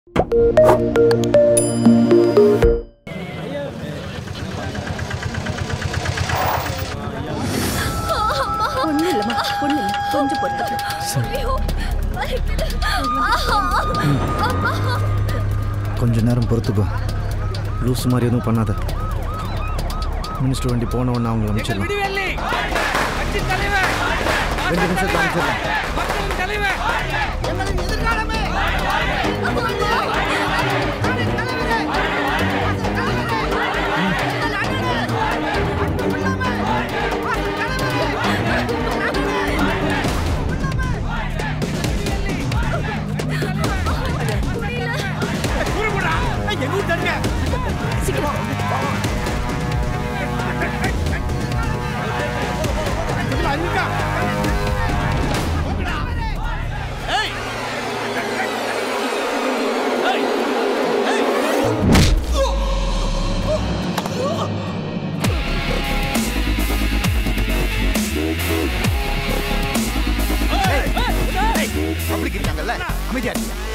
ஒன்றும் இல்லைம்மா, ஒன்றும் இல்லை, கொஞ்சம் பொறுத்து. கொஞ்ச நேரம் பொறுத்துக்கோ. லூஸ் மாதிரி எதுவும் பண்ணாத. மினிஸ்டர் வண்டி போன உடனே அவங்களை அமைச்சிடலாம். 2 நிமிஷம் அமைச்சிடலாம். அமைதியா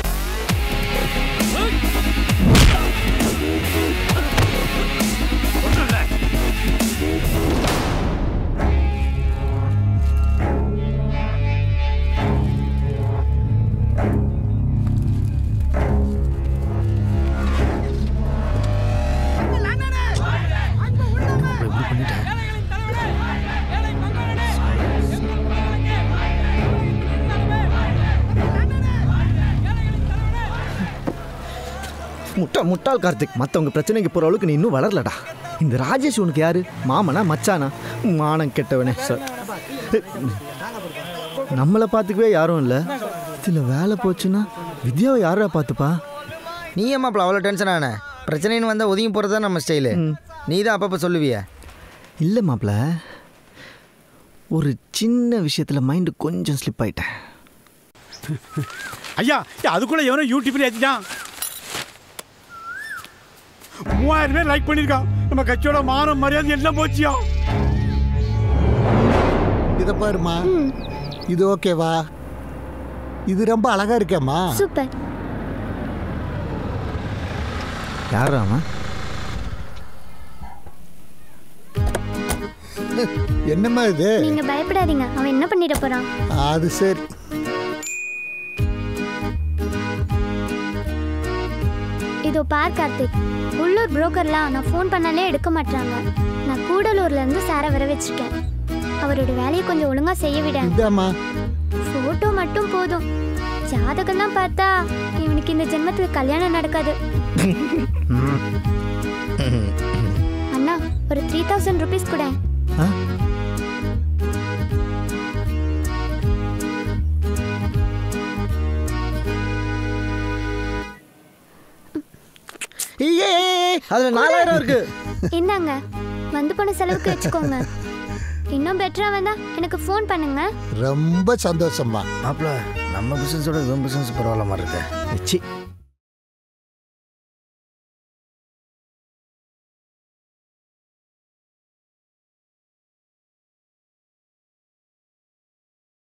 முட்டாள் கார்த்திக். மற்றவங்க பிரச்சனைக்கு போகிற அளவுக்கு நீ இன்னும் வளரலடா. இந்த ராஜேஷ் உனக்கு யாரு? மாமனா மச்சானா? மானம் கெட்டவனே சார். நம்மளை பார்த்துக்கவே யாரும் இல்லை. இதில் வேலை போச்சுன்னா வித்யாவை யாரா பார்த்துப்பா? நீ ஏமாப்பிள்ள அவ்வளோ டென்ஷன் ஆன? பிரச்சனைன்னு வந்தால் ஒதுங்கி போகிறது தான் நம்ம ஸ்டைலு. நீ தான் அப்பப்போ சொல்லுவிய. இல்லை மாப்பிள்ள, ஒரு சின்ன விஷயத்தில் மைண்டு கொஞ்சம் ஸ்லிப் ஆகிட்டேன். ஐயா, அதுக்குள்ளே எவனோ யூடியூப்ல ஏற்றிட்டான். 3000 பேர் லைக் பண்ணிருக்கான். நம்ம கட்சியோட மானம் மரியாதை எல்லாம் போச்சியா? இத பாருமா, இது ஓகேவா? இது ரொம்ப அழகா இருக்கேம்மா. சூப்பர். யாராமா? என்னம்மா இது? நீங்க பயப்படாதீங்க, அவன் என்ன பண்ணிட போறான்? அது சரி. இதோ பார் கார்த்திக், உள்ளூர் புரோக்கர்லாம் நான் ஃபோன் பண்ணாலே எடுக்க மாட்டாங்க. நான் கூடலூர்ல இருந்து சாரை வர வச்சிருக்கேன். அவரோட வேலையை கொஞ்சம் ஒழுங்கா செய்ய விட. போட்டோ மட்டும் போதும். ஜாதகம்லாம் பார்த்தா இவனுக்கு இந்த ஜென்மத்துல கல்யாணம் நடக்காது. அண்ணா, ஒரு 3000 rupees கூட. அதுல 4000 இருக்கு. இந்தாங்க, வந்து போன செலவுக்கு வச்சுக்கோங்க. இன்னும் பெட்டரா வந்தா எனக்கு ஃபோன் பண்ணுங்க. ரொம்ப சந்தோஷமா. மாப்பிள்ள, நம்ம பிசினஸோட இவன் பிசினஸ் பரவாயில்ல மாதிரி இருக்கு.